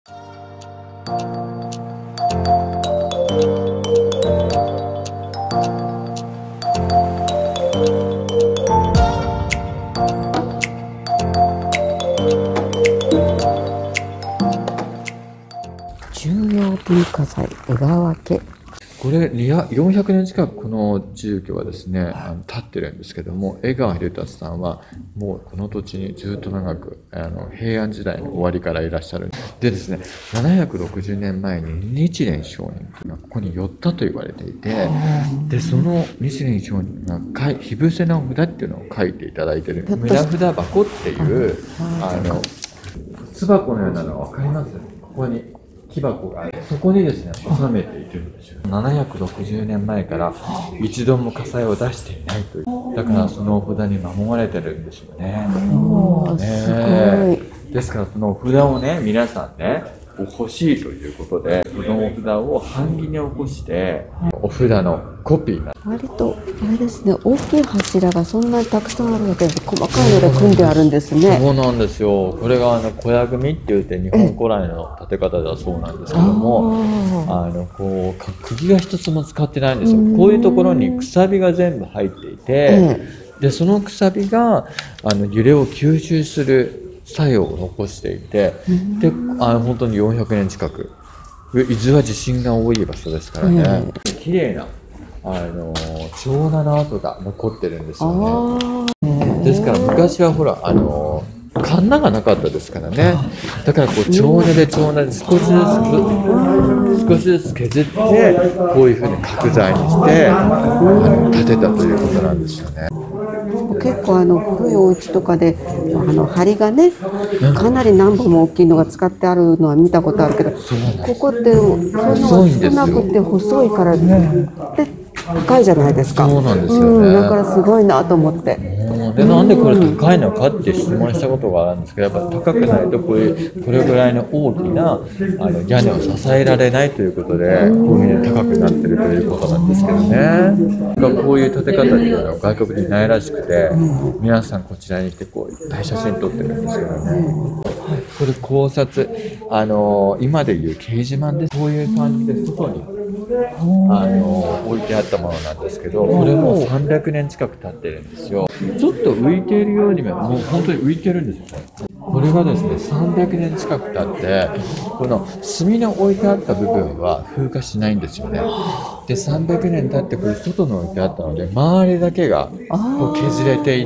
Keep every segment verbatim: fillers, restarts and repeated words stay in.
重要文化財江川家。 これよんひゃくねん近くこの住居はですね、あの建ってるんですけども、江川秀達さんはもうこの土地にずっと長くあの平安時代の終わりからいらっしゃる。でですね、ななひゃくろくじゅうねんまえに日蓮聖人というのがここに寄ったと言われていて、でその日蓮聖人が火伏せの札っていうのを書いていただいてる村札箱っていうあの巣箱のようなのは分かります？ここに木箱がある。そこにですね、収めているんですよ。ななひゃくろくじゅうねんまえから一度も火災を出していないという。だからそのお札に守られてるんですよね。 おー、すごい。 ですからそのお札をね、皆さんね、欲しいということで、そのお札を版木に起こして、お札のコピーが。 割と、あれですね、大きい柱がそんなにたくさんあるわけで、細かいので組んであるんですね。 そうなんですよ。これがあの小屋組って言って日本古来の建て方だそうなんですけども、あのこう釘が一つも使ってないんですよ。こういうところにくさびが全部入っていて、でそのくさびがあの揺れを吸収する作用を残していて、であの本当によんひゃくねん近く、伊豆は地震が多い場所ですからね、綺麗なあの蝶名の跡が残ってるんですよね。ですから昔はほらあのカンナがなかったですからね。だからこう蝶根で蝶根で少しずつ少しずつ削ってこういうふうに角材にしてあの建てたということなんですよね。 結構あの古いお家とかであの梁がね、かなり何本も大きいのが使ってあるのは見たことあるけど、ここってそんな少なくて細いからで高いじゃないですか。 そうなんですよね。 だからすごいなと思って。 でなんでこれ高いのかって質問したことがあるんですけど、やっぱり高くないとこういうこれぐらいの大きなあの屋根を支えられないということで、こういうふうに高くなってるということなんですけどね。こういう建て方っていうのは外国にないらしくて、皆さんこちらに来てこういっぱい写真撮ってるんですけどね。これ考察、あの今でいう掲示板でこういう感じで外にあの置いてあったものなんですけど、これもさんびゃくねん近く経ってるんですよ。ちょっと浮いているようにも、もう本当に浮いてるんですよね。これがですね、さんびゃくねん近く経って、この炭の置いてあった部分は風化しないんですよね。で、さんびゃくねん経ってこれ外の置いてあったので、周りだけがこう削れていって、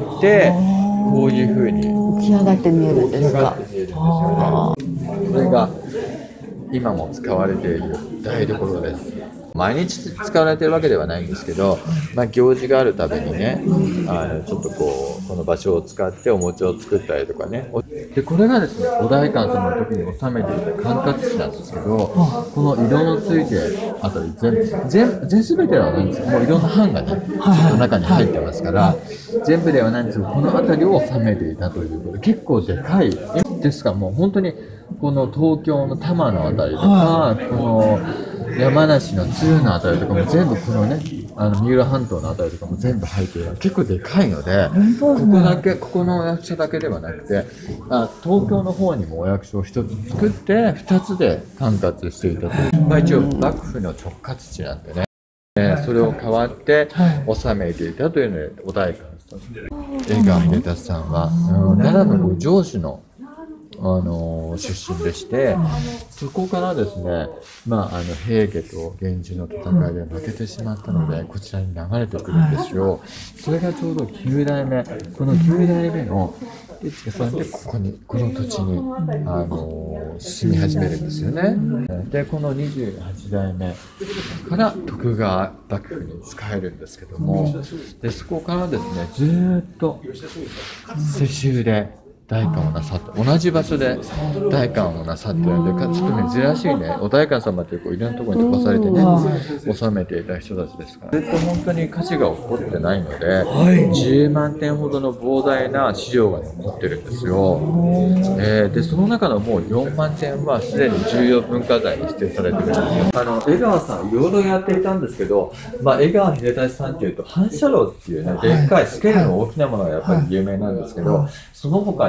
こういう風に浮き上がって見えるんですか。 これが今も使われている台所です。毎日使われてるわけではないんですけど、まあ、行事があるたびにね、あのちょっとこうこの場所を使ってお餅を作ったりとかね。でこれがですね、お代官様の時に収めていた管轄紙なんですけど、この色のついてあたり全部全全全てではないんですよ。もういろんな版がね、ちょっと中に入ってますから、全部ではないんですけど、この辺りを収めていたということで、結構でかいですから、もう本当にこの東京の多摩の辺りとか、この山梨の津のあたりとかも全部このね、あの三浦半島のあたりとかも全部入っている。結構でかいので、ここだけ、ここのお役所だけではなくて、あ東京の方にもお役所を一つ作って二つで管轄していたという。まあ、一応幕府の直轄地なんでね、えー、それを代わって治めていたというので、お代官さん、江川秀達さんは、うん、奈良の城主のあの出身でして、そこからですね、まあ、あの平家と源氏の戦いで負けてしまったので、こちらに流れてくるんですよ。それがちょうどきゅうだいめ、このきゅうだいめの手付さんでここに、この土地にあの住み始めるんですよね。でこのにじゅうはちだいめから徳川幕府に仕えるんですけども、でそこからですね、ずーっと世襲で代官をなさって、同じ場所で代官をなさっているので、ちょっと珍しいね、お代官様ってこういろんなところに飛ばされてね、治めていた人たちですから、ずっと本当に火事が起こってないので、じゅうまんてんほどの膨大な資料が残ってるんですよ。えー、でその中のもうよんまんてんはすでに重要文化財に指定されてるんですよ。あの江川さんいろいろやっていたんですけど、まあ、江川秀達さんっていうと反射炉っていうね、でっかいスケールの大きなものがやっぱり有名なんですけど、その他に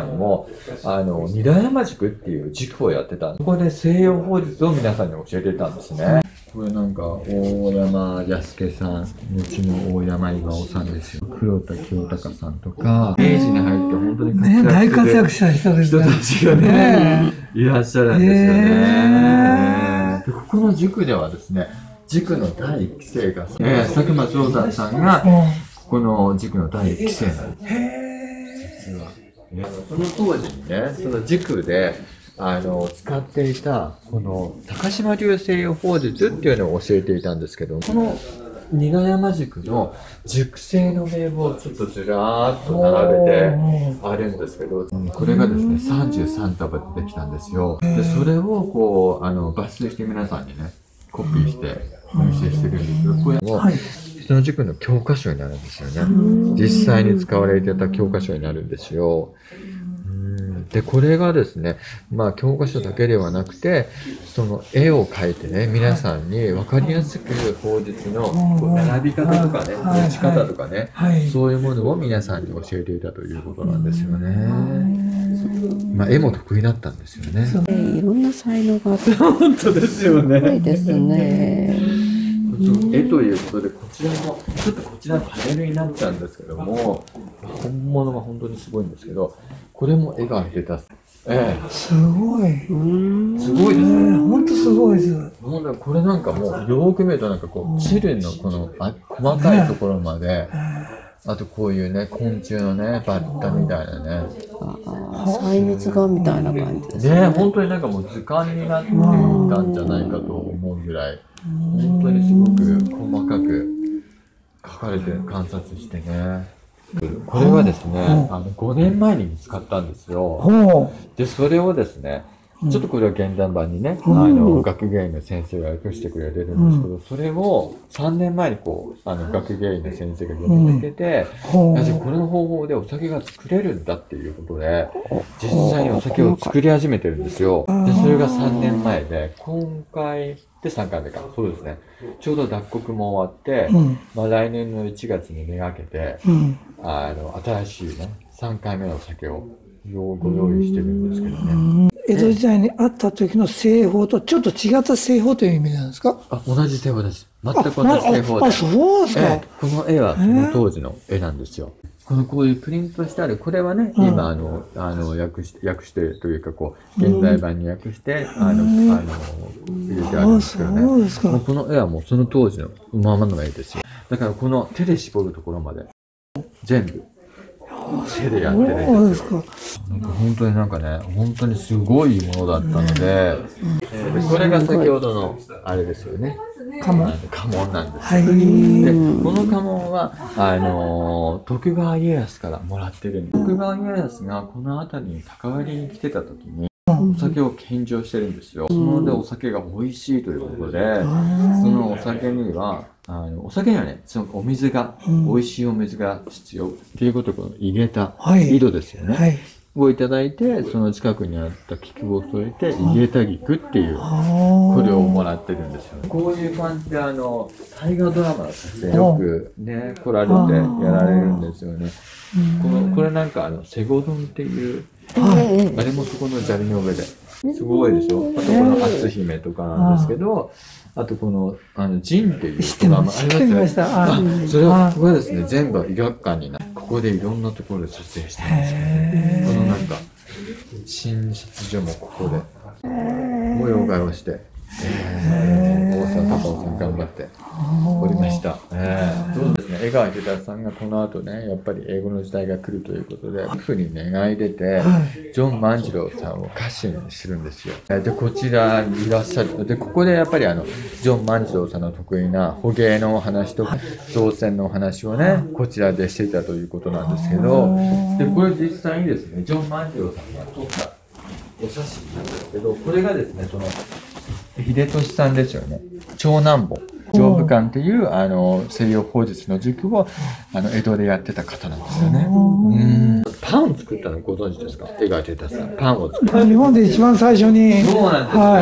んもあの二代山塾っていう塾をやってたんです。ここで西洋法術を皆さんに教えてたんですね。これなんか大山康介さん、後の大山巌さんですよ。黒田清隆さんとか、明治に入って本当にね、大活躍した人です人ね。 たちがね、いらっしゃるんですよね。でここの塾ではですね、塾の第一期生が、えー、佐久間長山さんがここの塾の第一期生なんです。実は、えー、その当時にね、その塾であの使っていたこの高島流西洋法術っていうのを教えていたんですけど、この二代山塾の塾生の名簿をちょっとずらーっと並べてあるんですけど、これがですねさんじゅうさん束でできたんですよ。でそれをこうあの抜粋して皆さんにねコピーして入手してるんですけど、これもその塾の教科書になるんですよね。実際に使われていた教科書になるんですよ。でこれがですね、まあ教科書だけではなくて、その絵を描いてね、皆さんに分かりやすく法術のこう並び方とかね、持ち方とかね、そういうものを皆さんに教えていたということなんですよね。まあ絵も得意だったんですよね。 いろんな才能があって、 本当ですよね。 すごいですね。 絵ということで、こちらもちょっとこちらのパネルになっちゃうんですけども、本物が本当にすごいんですけど、これも絵が出た。ええ、 すごい。 すごいですね。 本当すごいです。 ほんとこれなんかもうよーく見るとなんかこう汁のこのあ細かいところまで、あとこういうね昆虫のねバッタみたいなね、 ああ、細密画みたいな感じですね。 ね、本当になんかもう図鑑になっていたんじゃないかと思うぐらい、本当にすごく細かく描かれて観察してね。これはですね、あのごねんまえに見つかったんですよ。で、それをですね、ちょっとこれは現代版にね、あの学芸員の先生が訳してくれてるんですけど、それをさんねんまえにこうあの学芸員の先生が読み上げて、これの方法でお酒が作れるんだっていうことで、実際にお酒を作り始めてるんですよ。で、それがさんねんまえで、今回でさんかいめか、そうですね。ちょうど脱穀も終わって、まあ来年のいちがつにめがけて、あの新しいねさんかいめのお酒をご用意してるんですけどね。 江戸時代にあった時の製法とちょっと違った製法という意味なんですか？ あ、同じ製法です。全く同じ製法で。 あ、そうですか。 ええ、この絵はその当時の絵なんですよ。このこういうプリントしてある、これはね、うん、今あのあの訳して訳してというかこう現代版に訳して、うん、あのあの入れてあるんですけどね。もうこの絵はもうその当時のままの絵ですよ。だからこの手で絞るところまで全部手でやってるんですよ。なんか本当になんかね、本当にすごいものだったので、えー、でこれが先ほどのあれですよね。家紋家紋なんですよ。はい、でこの家紋はあのー、徳川家康からもらってるんで、徳川家康がこの辺りに関わりに来てた時にお酒を献上してるんですよ。そのでお酒が美味しいということで、そのお酒にはあのお酒にはね、そのお水が、うん、美味しいお水が必要っていうことをこの井桁、はい、井戸ですよね、はい、をいただいて、その近くにあった菊を添えて井桁菊っていうこれをもらってるんですよ。こういう感じであの大河ドラマの撮影よくね来られてやられるんですよね。このこれなんかあの瀬古丼っていう、はい、あれもそこの砂利の上ですごいでしょ。あとこの篤姫とかなんですけど、あとこの、あの、ジンっていうドラマありますよね。あ、それは、ここはですね、全部医学館になって、ここでいろんなところで撮影してるんですよね。このなんか、診察所もここで、模様替えをして、えー、大沢高尾さん頑張っておりました。えー、そうですね、江川秀さんがこの後ね、やっぱり英語の時代が来るということで、夫婦に願い出て、ジョン万次郎さんを歌手にするんですよ。で、こちらにいらっしゃる。で、ここでやっぱりあの、ジョン万次郎さんの得意な捕鯨のお話とか、造船のお話をね、こちらでしていたということなんですけど、で、これ実際にですね、ジョン万次郎さんが撮ったお写真なんですけど、これがですね、その、秀俊さんですよね。長男坊丈夫館っていうあの西洋法術の塾をあの江戸でやってた方なんですよね。うん。パンを作ったのご存知ですか？江川秀さん。パンを作った。 日本で一番最初に、 そうなんですよ。 はい、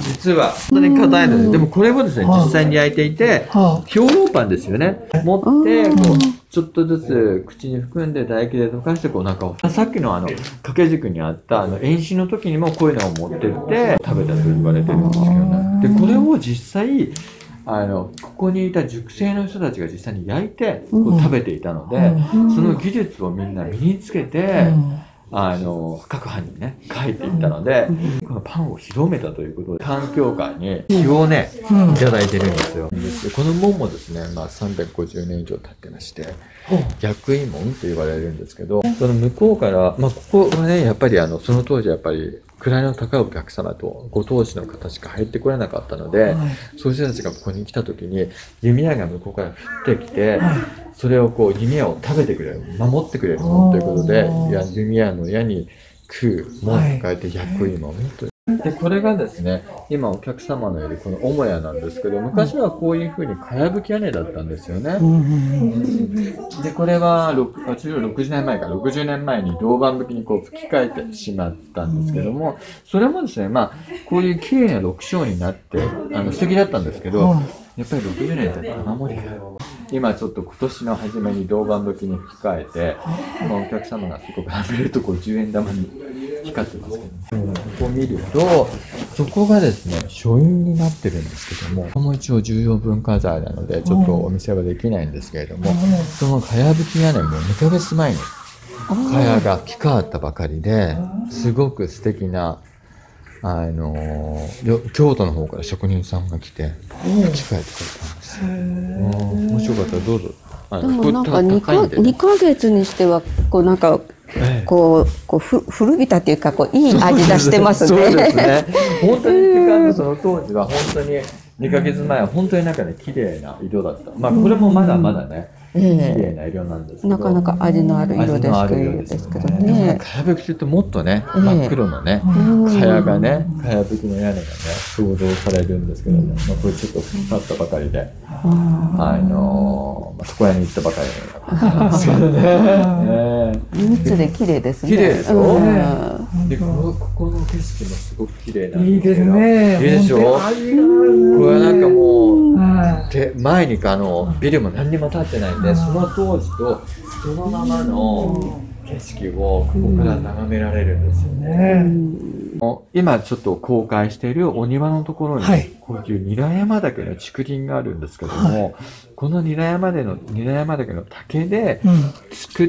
実は本当に硬いので、でもこれもですね、実際に焼いていて、 は兵糧パンですよね。持ってこうちょっとずつ口に含んで唾液で溶かしてこう中を。さっきのあの掛け軸にあったあの遠心の時にもこういうのを持ってって食べたと言われてるんですけどね。でこれを実際あのここにいた塾生の人たちが実際に焼いてこう食べていたので、その技術をみんな身につけて、あの各班にね書いていったので、このパンを広めたということで環境館に日をね、いただいてるんですよ。この門もですね、まあ、さんびゃくごじゅうねん以上経ってまして、逆位門と言われるんですけど、その向こうから、まあ、ここはねやっぱりあのその当時やっぱり位の高いお客様とご当地の方しか入ってこれなかったので、はい、そういう人たちがここに来た時に弓矢が向こうから降ってきて、はい、それをこう弓矢を食べてくれる、守ってくれるものということで、いや弓矢の矢に空門と書いて逆位門という。でこれがですね、今お客様のいるこの母屋なんですけど、昔はこういうふうにかやぶき屋根だったんですよね。でこれはろくじゅうねんまえかろくじゅうねんまえに銅板葺きにこう吹き替えてしまったんですけども、それもですね、まあこういう綺麗なろく章になってあの素敵だったんですけど、やっぱりろくじゅうねんで雨漏りが今ちょっと今年の初めに銅板葺きに吹き替えて、まあ、お客様がそこから見るとこうじゅうえん玉に光ってますけど、うん、ここ見るとそこがですね書院になってるんですけども、ここも一応重要文化財なのでちょっとお見せはできないんですけれども、そのかやぶき屋根もにかげつまえにかやが吹き替わったばかりですごく素敵なあのー、京都の方から職人さんが来て吹き替えてくれたんですよ。もしよかったらどうぞ。 でもなんか にか, にかげつにしてはこうなんかこうこうふ古びたっていうかこういい味出してますね。 そうですね。本当にっていうかその当時は本当ににかげつまえは本当になんかね綺麗な色だった。まあこれもまだまだね。綺麗な色なんですけど、 なかなか味のある色ですけどね。 かやぶきというともっとね、真っ黒のね、かやがね、かやぶきの屋根がね、想像されるんですけども、まあこれちょっと吹き替わったばかりで、あの床屋に行ったばかりなんですけどね。 密で綺麗ですね。 綺麗でしょ。でここの景色もすごく綺麗なんですけど、 いいですね。 いいでしょ。これはなんかもう前にあのビルも何にも建ってないんで。その当時とそのままの景色をここから眺められるんですよね。うん、今ちょっと公開しているお庭のところにこういう韮山岳の竹林があるんですけども、はい、この韮山での韮山岳の竹で作った、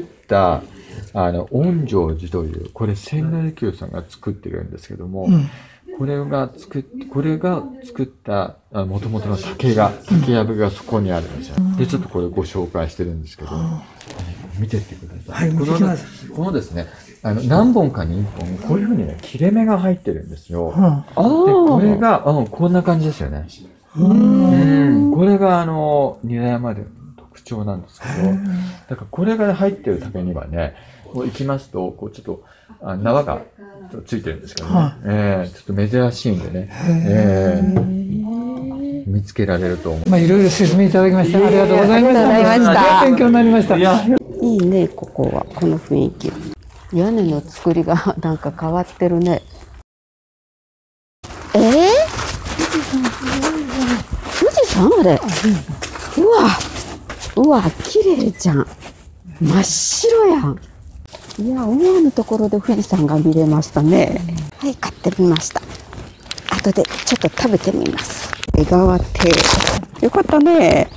うん、あの恩成寺というこれ千利休さんが作ってるんですけども。うん、これが作っこれが作ったもともとの竹が竹やぶがそこにあるんですよ。でちょっとこれご紹介してるんですけど、見てってください。はい、このこのですねあの何本かにいっぽんこういうふうにね切れ目が入ってるんですよ。うん、でこれがあこんな感じですよね。うんこれがあの韮山での特徴なんですけど、だからこれが入ってる竹にはねこう行きますとこうちょっとあ縄がついてるんですけどね、はえー、ちょっと珍しいんでね、えー、見つけられると思う。 まあいろいろ説明いただきました。ありがとうございました。勉強になりました。いいねここはこの雰囲気。屋根の作りがなんか変わってるね。えー、富士山あれ。うわうわ綺麗じゃん。真っ白やん。いや、思わぬところで富士山が見れましたね。はい、買ってみました。後でちょっと食べてみます。江川亭。よかったね。